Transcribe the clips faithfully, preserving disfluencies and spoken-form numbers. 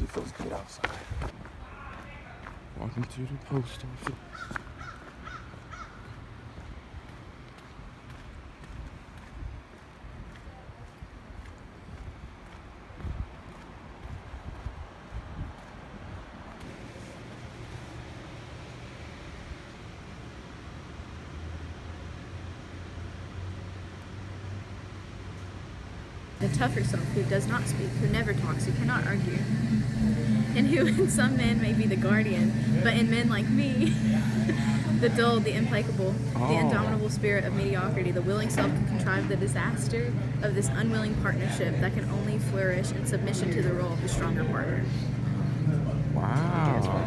feels good outside. Walking to the post office. The tougher self, who does not speak, who never talks, who cannot argue, and who in some men may be the guardian, but in men like me, the dull, the implacable, oh. the indomitable spirit of mediocrity, the willing self can contrive the disaster of this unwilling partnership that can only flourish in submission to the role of the stronger partner. Wow.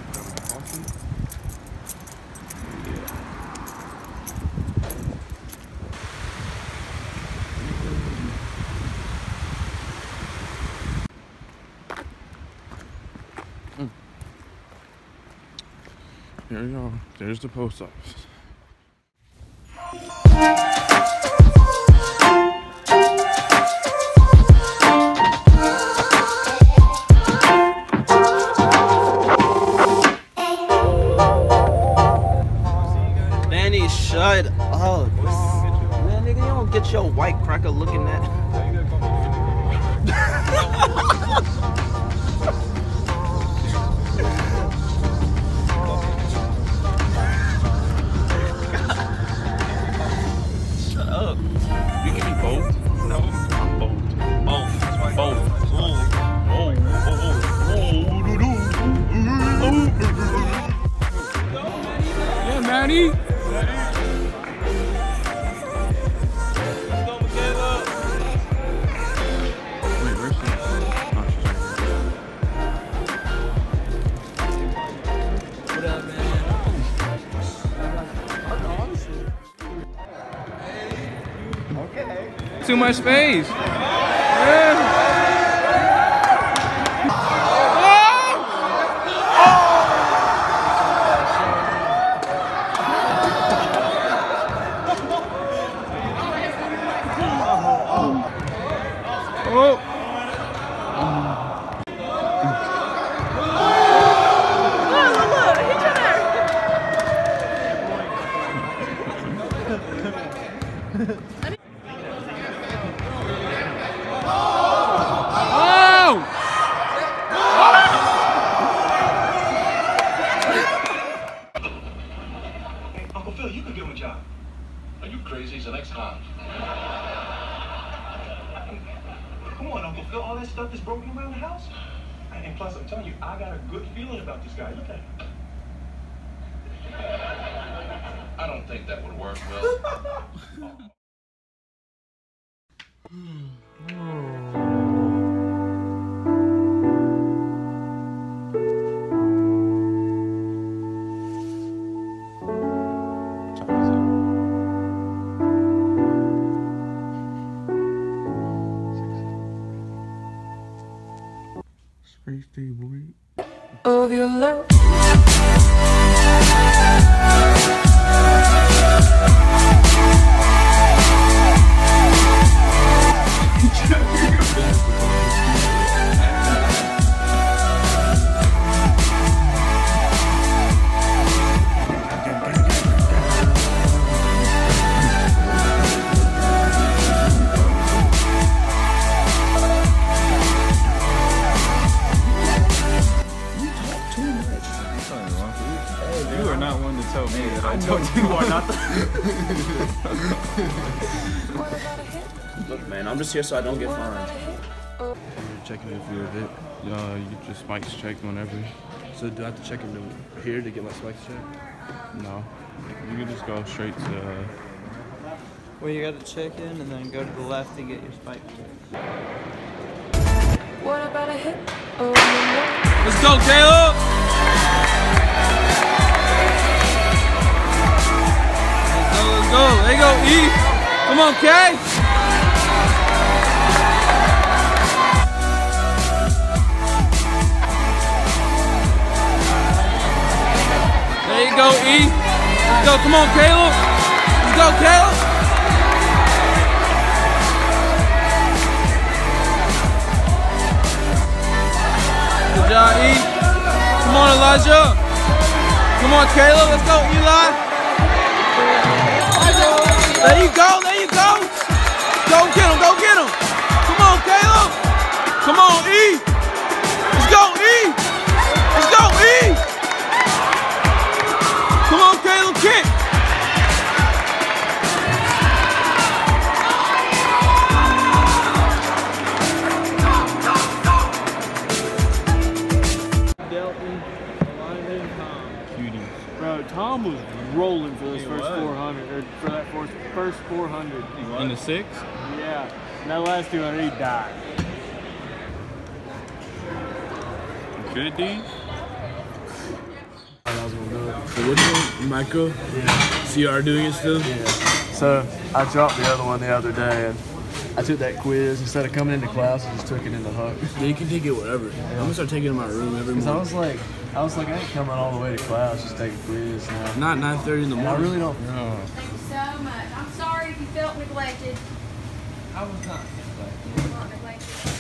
Here we go. There's the post office. Danny, shut up. Man, nigga, you don't get your white cracker looking at. Danny. Too much space. Yeah. Oh. Uncle Phil, you could give him a job. Are you crazy? He's an ex-con. Come on, Uncle Phil, all that stuff is broken around the house. And plus, I'm telling you, I got a good feeling about this guy. Look at him. I don't think that would work well. Birthday boy. Of your love. You are not one to tell me that I know you are not the... Look, man, I'm just here so I don't get fined. You're checking if you're a bit. Uh, you get your spikes checked whenever. So do I have to check into here to get my spikes checked? No. You can just go straight to... Uh, well, you gotta check in and then go to the left to get your spike checked. What about a hit? Oh, no. Let's go, Caleb! Let's go. There you go, E. Come on, K. There you go, E. Let's go. Come on, Caleb. Let's go, Caleb. job, E. Come on, Elijah. Come on, Caleb. Let's go, Eli. There you go. There you go. Go get him. Go get him. Come on, Caleb. Come on, E. Let's go, E. Let's go, E. Come on, Caleb. Kick. Bro, Tom was rolling for those he first was. four hundred, or for that first, first four hundred. In the six? Yeah. And that last two hundred, he died. Good, D? I was gonna do it. So which one? Michael? Yeah. C R doing it still? Yeah. So I dropped the other one the other day, and I took that quiz. Instead of coming into class, I just took it into Huck. Yeah, you can take it wherever. Yeah. I'm gonna start taking it in my room every morning. I was like, I was like, I ain't coming all the way to class, just take a quiz now. Not nine thirty in the morning. I really don't. No. Thank you so much. I'm sorry if you felt neglected. I was not. You were not neglected.